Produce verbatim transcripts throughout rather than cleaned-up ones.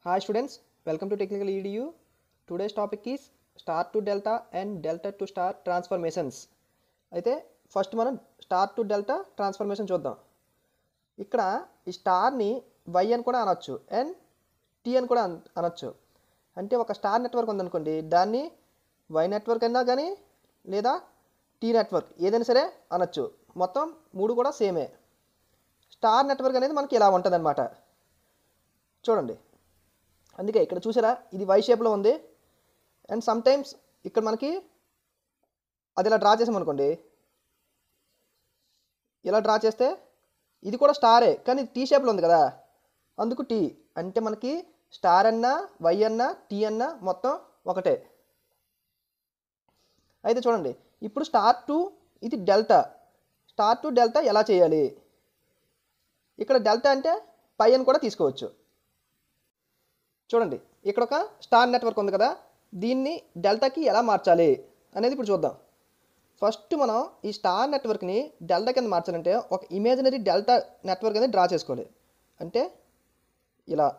Hi students, welcome to Technical E D U. Today's topic is star to delta and delta to star transformations. అయితే first మనం star to delta transformation చూద్దాం. ఇక్కడ ఈ స్టార్ని why అని కూడా అనొచ్చు and tea అని కూడా అనొచ్చు. అంటే ఒక స్టార్ నెట్వర్క్ ఉందనుకోండి, దాన్ని వై నెట్వర్క్ అయినా కానీ లేదా టీ నెట్వర్క్ ఏదైనా సరే అనొచ్చు. మొత్తం మూడు కూడా సేమే. స్టార్ నెట్వర్క్ అనేది మనకి ఇలా ఉంటుంది అనమాట. చూడండి, అందుకే ఇక్కడ చూసారా, ఇది వై షేప్లో ఉంది. అండ్ సమ్టైమ్స్ ఇక్కడ మనకి అది ఇలా డ్రా చేసామనుకోండి, ఇలా డ్రా చేస్తే ఇది కూడా స్టారే, కానీ టీ షేప్లో ఉంది కదా, అందుకు టీ. అంటే మనకి స్టార్ అన్నా వై అన్నా టీ అన్నా మొత్తం ఒకటే. అయితే చూడండి, ఇప్పుడు స్టార్ టు ఇది డెల్టా. స్టార్ టు డెల్టా ఎలా చేయాలి? ఇక్కడ డెల్టా అంటే పై అని కూడా తీసుకోవచ్చు. చూడండి, ఇక్కడ ఒక స్టార్ నెట్వర్క్ ఉంది కదా, దీన్ని డెల్టాకి ఎలా మార్చాలి అనేది ఇప్పుడు చూద్దాం. ఫస్ట్ మనం ఈ స్టార్ నెట్వర్క్ని డెల్టా కింద మార్చాలంటే ఒక ఇమేజినరీ డెల్టా నెట్వర్క్ అనేది డ్రా చేసుకోవాలి. అంటే ఇలా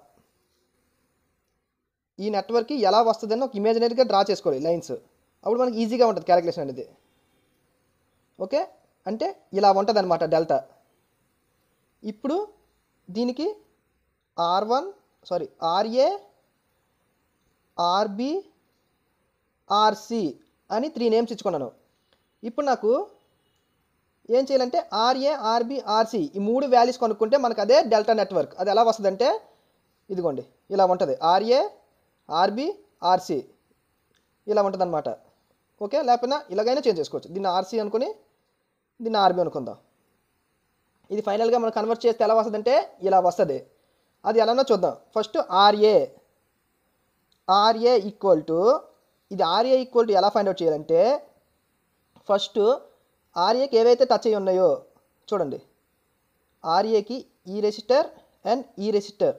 ఈ నెట్వర్క్కి ఎలా వస్తుందని ఒక ఇమేజినరీగా డ్రా చేసుకోవాలి లైన్స్. అప్పుడు మనకి ఈజీగా ఉంటుంది క్యాలిక్యులేషన్ అనేది. ఓకే, అంటే ఇలా ఉంటుంది అనమాట డెల్టా. ఇప్పుడు దీనికి R one sorry RA RB RC అని త్రీ నేమ్స్ ఇచ్చుకున్నాను. ఇప్పుడు నాకు ఏం చేయాలంటే ఆర్ఏ ఆర్బి ఆర్సి ఈ మూడు వాల్యూస్ కనుక్కుంటే మనకు అదే డెల్టా నెట్వర్క్. అది ఎలా వస్తుందంటే ఇదిగోండి, ఇలా ఉంటుంది. ఆర్ఏ ఆర్బి ఆర్సి ఇలా ఉంటుంది అనమాట. ఓకే, లేకపోయినా ఇలాగైనా చేంజ్ చేసుకోవచ్చు. దీన్ని ఆర్సి అనుకుని దీన్ని ఆర్బి అనుకుందాం. ఇది ఫైనల్గా మనం కన్వర్ట్ చేస్తే ఎలా వస్తుందంటే ఇలా వస్తుంది. అది ఎలానో చూద్దాం. First RA RA equal to ఇది ఆర్ఏ ఈక్వల్ టు ఎలా ఫైండ్ అవుట్ చేయాలంటే ఫస్ట్ ఆర్ఏకి ఏవైతే టచ్ అయ్యి ఉన్నాయో చూడండి, ఆర్ఏకి ఈ రెసిస్టర్ అండ్ ఈ రెసిస్టర్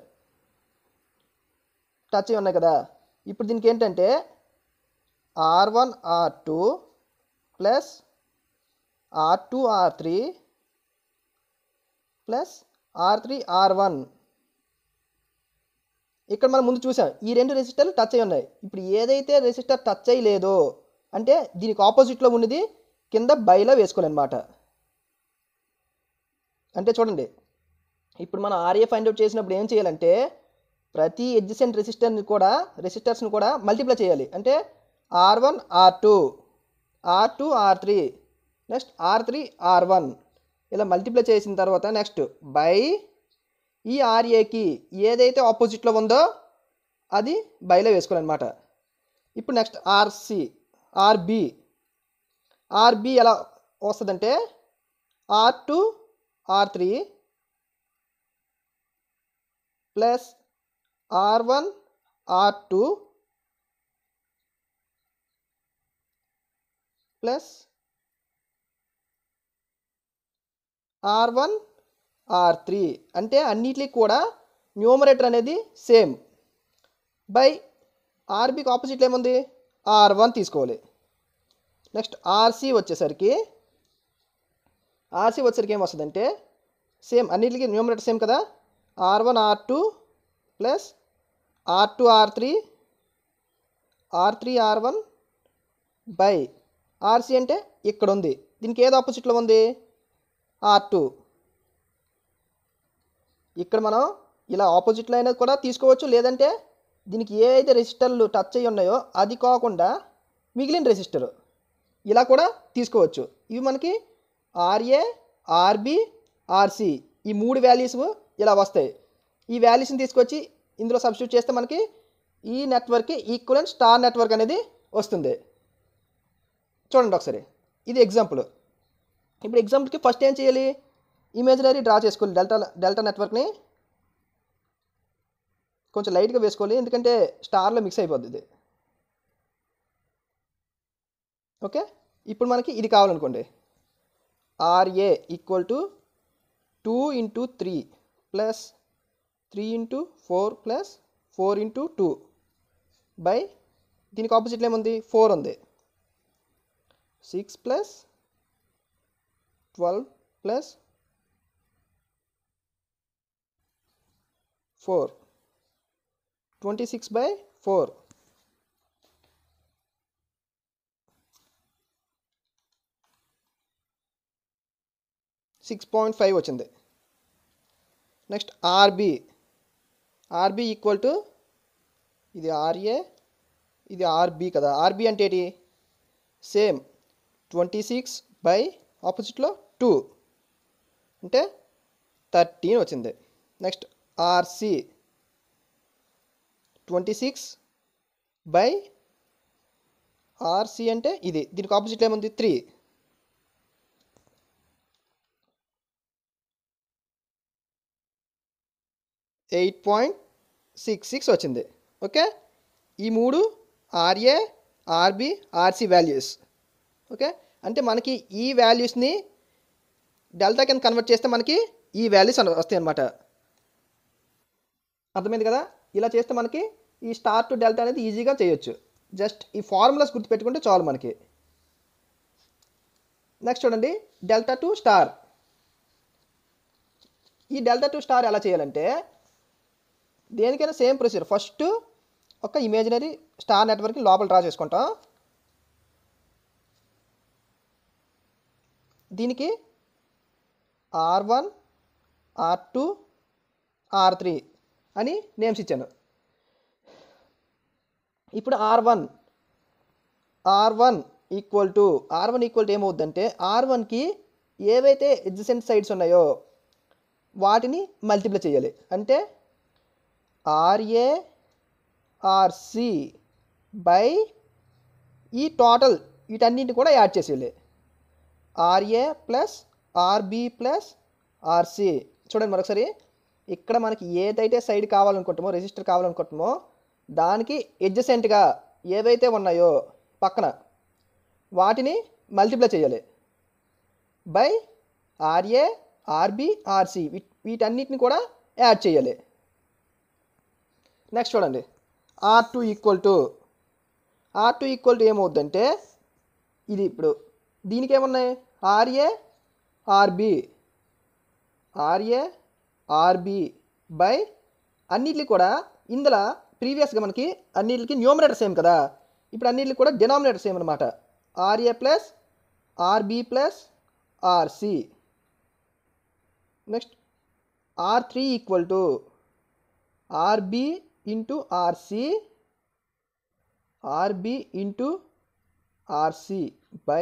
టచ్ అయ్యి ఉన్నాయి కదా. ఇప్పుడు దీనికి ఏంటంటే R one R two plus R two R three plus R three R one. ఇక్కడ మనం ముందు చూసాం ఈ రెండు రెసిస్టర్లు టచ్ అయి ఉన్నాయి. ఇప్పుడు ఏదైతే రెసిస్టర్ టచ్ అయ్యి లేదో అంటే దీనికి ఆపోజిట్లో ఉన్నది కింద బైలో వేసుకోవాలన్నమాట. అంటే చూడండి, ఇప్పుడు మనం ఆర్ఏ ఫైండ్ అవుట్ చేసినప్పుడు ఏం చేయాలంటే ప్రతి ఎడ్జసెంట్ రెసిస్టర్ని కూడా రెసిస్టర్స్ని కూడా మల్టిప్లై చేయాలి. అంటే R one R two R two R three next R three R one ఇలా మల్టిప్లై చేసిన తర్వాత నెక్స్ట్ బై ఈ ఆర్ఏకి ఏదైతే ఆపోజిట్లో ఉందో అది బైలో వేసుకోవాలన్నమాట. ఇప్పుడు నెక్స్ట్ ఆర్సి ఆర్బి ఆర్బి ఎలా వస్తుందంటే R two R three plus R one R two plus R one R three. అంటే అన్నిటికీ కూడా న్యూమరేటర్ అనేది సేమ్. బై ఆర్బికి ఆపోజిట్లో ఏముంది ఆర్ వన్ తీసుకోవాలి. నెక్స్ట్ ఆర్సి వచ్చేసరికి ఆర్సి వచ్చేసరికి ఏం వస్తుందంటే సేమ్ అన్నిటికీ న్యూమరేటర్ సేమ్ కదా, R one R two plus R two R three R three R one by RC అంటే ఇక్కడ ఉంది, దీనికి ఏదో ఆపోజిట్లో ఉంది ఆర్ టూ. ఇక్కడ మనం ఇలా ఆపోజిట్లో అయినా కూడా తీసుకోవచ్చు, లేదంటే దీనికి ఏ అయితే రెసిస్టర్లు టచ్ అయ్యి ఉన్నాయో అది కాకుండా మిగిలిన రెసిస్టర్ ఇలా కూడా తీసుకోవచ్చు. ఇవి మనకి ఆర్ఏ ఆర్బి ఆర్సి ఈ మూడు వాల్యూస్ ఇలా వస్తాయి. ఈ వాల్యూస్ని తీసుకొచ్చి ఇందులో సబ్స్టిట్యూట్ చేస్తే మనకి ఈ నెట్వర్క్కి ఈక్వలెంట్ స్టార్ నెట్వర్క్ అనేది వస్తుంది. చూడండి ఒకసారి, ఇది ఎగ్జాంపుల్. ఇప్పుడు ఎగ్జాంపుల్కి ఫస్ట్ ఏం చేయాలి, ఇమేజినరీ డ్రా చేసుకోవాలి. డెల్టా డెల్టా నెట్వర్క్ని కొంచెం లైట్గా వేసుకోవాలి, ఎందుకంటే స్టార్లో మిక్స్ అయిపోద్ది ఇది. ఓకే, ఇప్పుడు మనకి ఇది కావాలనుకోండి, RA equal to two into three plus three into four plus four into two by దీనికి ఆపోజిట్లో ఏముంది ఫోర్ ఉంది, six plus twelve plus four twenty six by four six point five వచ్చింది. Next RB RB equal to ఇది RA ఇది RB కదా. RB అంటే ఏంటి? సేమ్ ట్వంటీ సిక్స్ బై ఆపోజిట్లో టూ అంటే థర్టీన్ వచ్చింది. Next RC twenty six by RC అంటే ఇది, దీనికి ఆపోజిట్లో ఏముంది? Three. Eight point six six వచ్చింది. ఓకే, ఈ మూడు RA RB RC values. Okay, అంటే మనకి ఈ వాల్యూస్ని డెల్టా కింద కన్వర్ట్ చేస్తే మనకి ఈ వాల్యూస్ వస్తాయి అన్నమాట. అర్థమైంది కదా? ఇలా చేస్తే మనకి ఈ స్టార్ టు డెల్టా అనేది ఈజీగా చేయొచ్చు. జస్ట్ ఈ ఫార్ములాస్ గుర్తుపెట్టుకుంటే చాలు మనకి. నెక్స్ట్ చూడండి, డెల్టా టు స్టార్. ఈ డెల్టా టు స్టార్ ఎలా చేయాలంటే దేనికైనా సేమ్ ప్రొసీజర్. ఫస్ట్ ఒక ఇమేజినరీ స్టార్ నెట్వర్క్ని లోపల డ్రా చేసుకుంటాం. దీనికి R one R two R three అని నేమ్స్ ఇచ్చాను. ఇప్పుడు R one R one equal to R one equal to ఏమవుద్దంటే ఆర్ వన్కి ఏవైతే ఎడ్జసెంట్ సైడ్స్ ఉన్నాయో వాటిని మల్టిప్లై చేయాలి. అంటే ఆర్ఏ ఆర్సి బై ఈ టోటల్ వీటన్నింటిని కూడా యాడ్ చేసేయాలి. RA plus RB plus RC. చూడండి మరొకసారి, ఇక్కడ మనకి ఏదైతే సైడ్ కావాలనుకుంటామో, రెసిస్టర్ కావాలనుకుంటామో దానికి ఎడ్జసెంట్గా ఏవైతే ఉన్నాయో పక్కన వాటిని మల్టిప్లై చేయాలి బై ఆర్ఏ ఆర్బి ఆర్సి, వీటన్నిటిని కూడా యాడ్ చేయాలి. నెక్స్ట్ చూడండి, R two equal to R two equal to ఏమవుద్దంటే ఇది ఇప్పుడు దీనికి ఏమున్నాయి? RA RB RA RB by అన్నిటికి కూడా ఇందులో ప్రీవియస్గా మనకి అన్నిటికి న్యూమరేటర్ సేమ్ కదా, ఇప్పుడు అన్నిటికి కూడా డినామినేటర్ సేమ్ అనమాట. RA plus RB plus RC. Next R three equal to RB into RC RB into RC by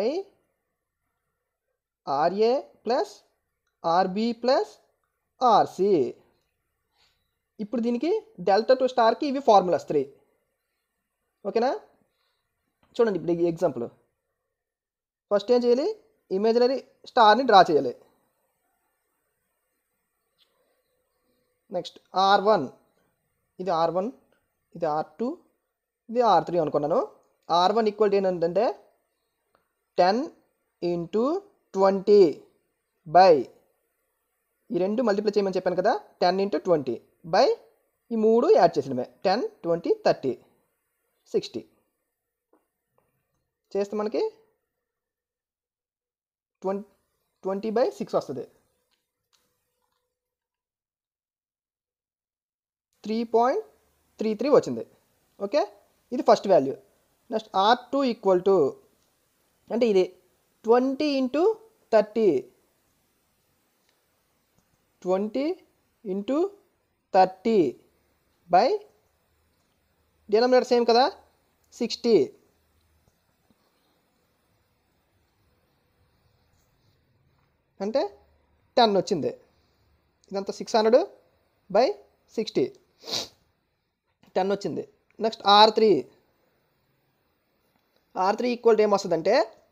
RA plus RB plus RC. ఇప్పుడు దీనికి డెల్టా టు స్టార్కి ఇవి ఫార్ములాస్ త్రీ. ఓకేనా? చూడండి ఇప్పుడు ఈ ఎగ్జాంపుల్. ఫస్ట్ ఏం చేయాలి? ఇమేజినరీ స్టార్ని డ్రా చేయాలి. నెక్స్ట్ ఆర్ వన్, ఇది ఆర్ వన్, ఇది ఆర్ టూ, ఇది ఆర్ త్రీ అనుకున్నాను. ఆర్ వన్ ఈక్వల్ టు ఏంటంటే టెన్ ఇంటూ ట్వంటీ బై ఈ రెండు మల్టిప్లై చేయమని చెప్పాను కదా, టెన్ ఇంటూ ట్వంటీ బై ఈ మూడు యాడ్ చేసినవే టెన్ ట్వంటీ థర్టీ సిక్స్టీ చేస్తే మనకి ట్వంటీ ట్వంటీ బై సిక్స్ వస్తుంది. త్రీ పాయింట్ త్రీ త్రీ వచ్చింది. ఓకే, ఇది first value. Next R two equal to అంటే ఇది twenty into thirty twenty into thirty by denominator same కదా సిక్స్టీ. అంటే టెన్ వచ్చింది. ఇదంతా six hundred by sixty ten వచ్చింది. Next R three R three equal to ఏమొస్తుందంటే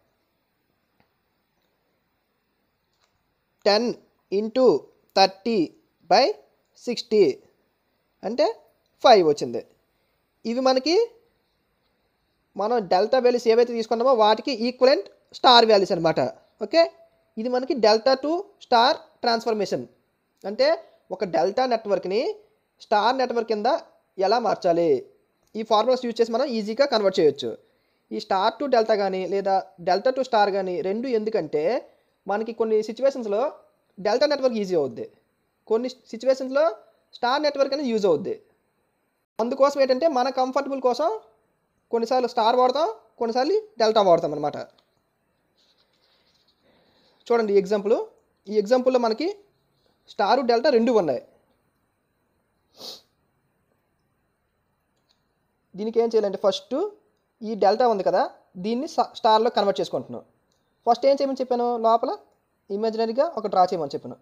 ten into thirty by sixty అంటే five వచ్చింది. ఇవి మనకి మనం డెల్టా వాల్యూస్ ఏవైతే తీసుకున్నామో వాటికి ఈక్వలెంట్ స్టార్ వాల్యూస్ అనమాట. ఓకే, ఇది మనకి డెల్టా టు స్టార్ ట్రాన్స్ఫర్మేషన్. అంటే ఒక డెల్టా నెట్వర్క్ని స్టార్ నెట్వర్క్ కింద ఎలా మార్చాలి, ఈ ఫార్ములాస్ యూజ్ చేసి మనం ఈజీగా కన్వర్ట్ చేయొచ్చు. ఈ స్టార్ టు డెల్టా కానీ లేదా డెల్టా టు స్టార్ కానీ రెండు ఎందుకంటే మనకి కొన్ని సిచ్యువేషన్స్లో డెల్టా నెట్వర్క్ ఈజీ అవుద్ది, కొన్ని సిచ్యువేషన్స్లో స్టార్ నెట్వర్క్ అనేది యూజ్ అవుద్ది. అందుకోసం ఏంటంటే మన కంఫర్టబుల్ కోసం కొన్నిసార్లు స్టార్ వాడతాం, కొన్నిసార్లు డెల్టా వాడతాం అనమాట. చూడండి ఈ ఎగ్జాంపుల్. ఈ ఎగ్జాంపుల్లో మనకి స్టారు డెల్టా రెండు ఉన్నాయి. దీనికి ఏం చేయాలంటే ఫస్ట్ ఈ డెల్టా ఉంది కదా, దీన్ని స్టార్లో కన్వర్ట్ చేసుకుంటున్నాం. ఫస్ట్ ఏం చేయమని చెప్పాను, లోపల ఇమాజినరీగా ఒక డ్రా చేయమని చెప్పాను.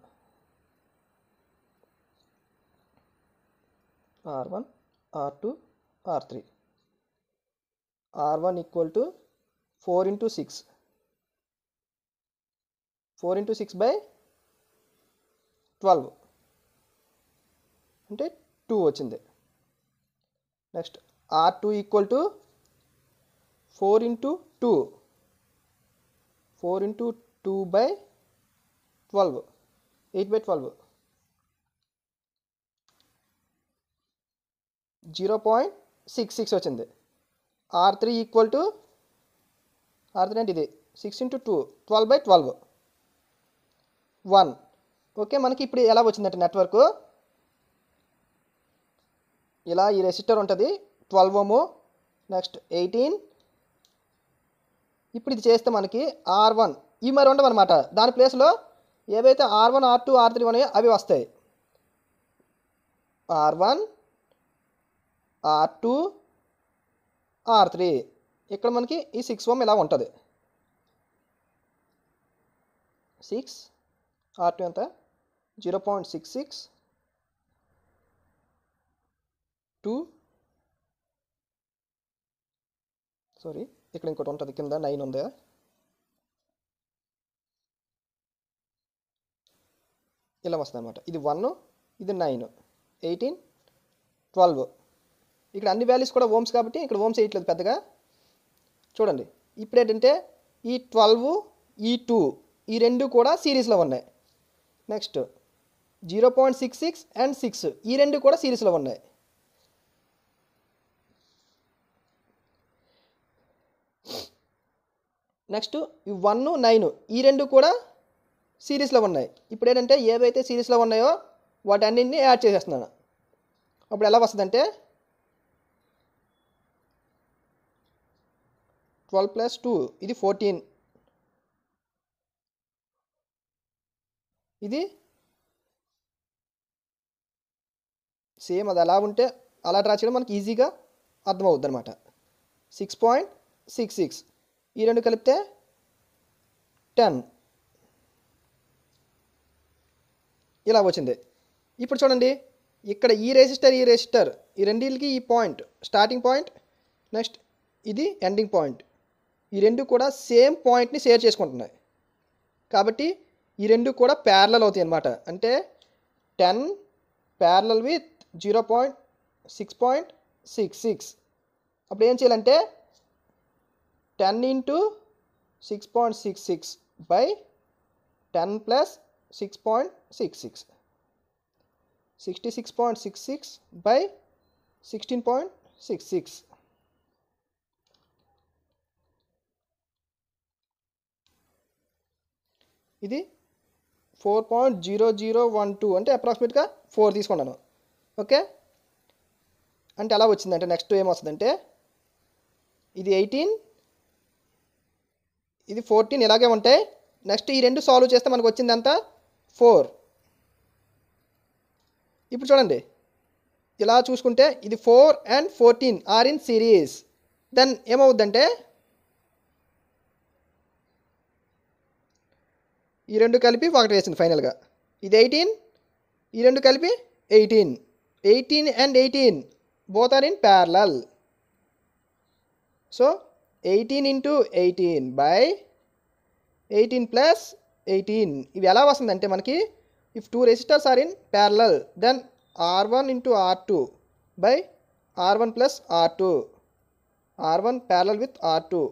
R one, R two, R three. R one equal to four into six, four into six by twelve అంటే టూ వచ్చింది. Next R two equal to four into two, four into two by twelve, eight by twelve, zero point six six వచ్చింది. R three equal to, R three అంటే ఇది six into two, twelve by twelve, one. Okay, మనకి ఇప్పుడు ఎలా వచ్చిందంటే network ఇలా ఈ resistor ఉంటుంది ట్వెల్వ్ ఓము, నెక్స్ట్ ఎయిటీన్. ఇప్పుడు ఇది చేస్తే మనకి ఆర్ వన్ ఈ మరి ఉండవు అనమాట. దాని ప్లేస్లో ఏవైతే R one, R two, R three ఉన్నాయో అవి వస్తాయి. R one, R two, R three. ఇక్కడ మనకి ఈ సిక్స్ ఓమ్ ఇలా ఉంటుంది. సిక్స్, ఆర్ టూ ఎంత, zero point six six, two, sorry ఇక్కడ ఇంకోటి ఉంటుంది కింద నైన్ ఉంది. ఇలా వస్తుంది అనమాట. ఇది వన్, ఇది నైన్, ఎయిటీన్, ట్వెల్వ్. ఇక్కడ అన్ని వాల్యూస్ కూడా ఓమ్స్ కాబట్టి ఇక్కడ ఓమ్స్ వేయట్లేదు పెద్దగా. చూడండి ఇప్పుడు ఏంటంటే ఈ ట్వెల్వ్, ఈ టూ, ఈ రెండు కూడా సిరీస్లో ఉన్నాయి. Next zero point six six and six, ఈ రెండు కూడా సిరీస్లో ఉన్నాయి. నెక్స్ట్ ఈ వన్, నైన్, ఈ రెండు కూడా సిరీస్లో ఉన్నాయి. ఇప్పుడు ఏంటంటే ఏవైతే సిరీస్లో ఉన్నాయో వాటి అన్నింటినీ యాడ్ చేసేస్తున్నాను. అప్పుడు ఎలా వస్తుందంటే ట్వెల్వ్ ప్లస్ టూ, ఇది ఫోర్టీన్, ఇది సేమ్ అది ఎలా ఉంటే అలా డ్రా చేయడం మనకి ఈజీగా అర్థమవుద్ది అనమాట. సిక్స్ పాయింట్ సిక్స్ సిక్స్, ఈ రెండు కలిపితే టెన్, ఇలా వచ్చింది. ఇప్పుడు చూడండి ఇక్కడ ఈ రెసిస్టర్, ఈ రెసిస్టర్, ఈ రెండింటికి ఈ పాయింట్ స్టార్టింగ్ పాయింట్, నెక్స్ట్ ఇది ఎండింగ్ పాయింట్, ఈ రెండు కూడా సేమ్ పాయింట్ని షేర్ చేసుకుంటున్నాయి. కాబట్టి ఈ రెండు కూడా ప్యారలల్ అవుతాయి అన్నమాట. అంటే ten parallel with zero point six point six six. అప్పుడు ఏం చేయాలంటే ten into six point six six by ten plus six point six six, sixty six point six six by sixteen point six six. ఇది four point zero zero one two అంటే అప్రాక్సిమేట్గా four తీసుకున్నాను. Okay, అంటే అలా వచ్చిందంటే next ఏమొస్తుందంటే ఇది eighteen, ఇది ఫోర్టీన్ ఇలాగే ఉంటాయి. నెక్స్ట్ ఈ రెండు సాల్వ్ చేస్తే మనకు వచ్చిందంతా ఫోర్. ఇప్పుడు చూడండి ఇలా చూసుకుంటే ఇది four and fourteen are in series. Then ఏమవుద్దంటే ఈ రెండు కలిపి ఒకటి వేసింది ఫైనల్గా. ఇది ఎయిటీన్, ఈ రెండు కలిపి eighteen, eighteen and eighteen both are in parallel. So eighteen into eighteen by eighteen plus eighteen. ఇవి ఎలా వస్తుందంటే మనకి if two resistors are in parallel then R one into R two by R one plus R two, R one parallel with R two.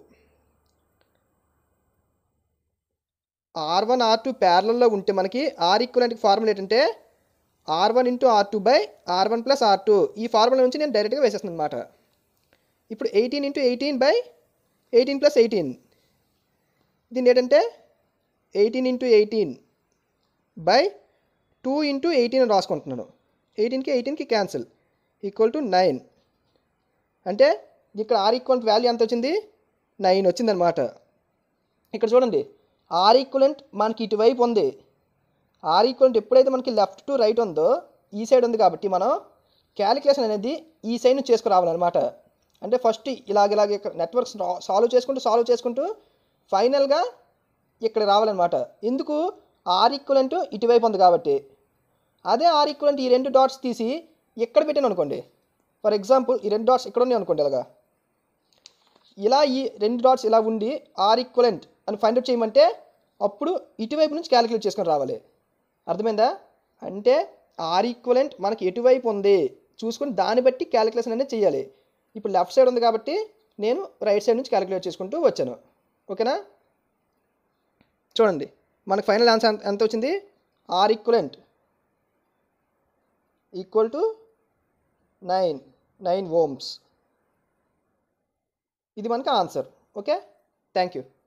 R one R two ప్యారలల్లో ఉంటే మనకి R ఈక్వలెంట్కి formula ఏంటంటే R one into R two by R one plus R two. ఈ formula నుంచి నేను డైరెక్ట్గా వేసేస్తున్నాను అనమాట. ఇప్పుడు eighteen into eighteen by eighteen plus eighteen, దీన్ని ఏంటంటే eighteen into eighteen by two into eighteen అని రాసుకుంటున్నాను. ఎయిటీన్కి ఎయిటీన్కి క్యాన్సిల్ ఈక్వల్ టు నైన్. అంటే ఇక్కడ ఆర్ ఈక్వలెంట్ వాల్యూ ఎంత వచ్చింది, నైన్ వచ్చిందనమాట. ఇక్కడ చూడండి ఆర్ ఈక్వలెంట్ మనకి ఇటువైపు ఉంది. ఆర్ ఈక్వలెంట్ ఎప్పుడైతే మనకి లెఫ్ట్ టు రైట్ ఉందో ఈ సైడ్ ఉంది కాబట్టి మనం క్యాలిక్యులేషన్ అనేది ఈ సైడ్ నుంచి చేసుకురావాలన్నమాట. అంటే ఫస్ట్ ఇలాగ ఇలాగ ఇక్కడ నెట్వర్క్స్ సాల్వ్ చేసుకుంటూ సాల్వ్ చేసుకుంటూ ఫైనల్గా ఇక్కడ రావాలన్నమాట. ఎందుకు, ఆర్ ఈక్వలెంట్ ఇటువైపు ఉంది కాబట్టి. అదే ఆర్ ఈక్వలెంట్ ఈ రెండు డాట్స్ తీసి ఎక్కడ పెట్టాను అనుకోండి, ఫర్ ఎగ్జాంపుల్ ఈ రెండు డాట్స్ ఇక్కడ ఉన్నాయి అనుకోండి, ఇలాగా ఇలా ఈ రెండు డాట్స్ ఇలా ఉండి ఆర్ ఈక్వలెంట్ అని ఫైండ్ అవుట్ చేయమంటే అప్పుడు ఇటువైపు నుంచి క్యాలిక్యులేట్ చేసుకొని రావాలి. అర్థమైందా? అంటే ఆర్ ఈక్వలెంట్ మనకి ఎటువైపు ఉంది చూసుకొని దాన్ని బట్టి క్యాలిక్యులేషన్ అనేది చేయాలి. ఇప్పుడు లెఫ్ట్ సైడ్ ఉంది కాబట్టి నేను రైట్ సైడ్ నుంచి క్యాలిక్యులేట్ చేసుకుంటూ వచ్చాను. ఓకేనా? చూడండి మనకు ఫైనల్ ఆన్సర్ ఎంత వచ్చింది, R equivalent equal to nine nine ohms. ఇది మనకు ఆన్సర్. Okay, thank you.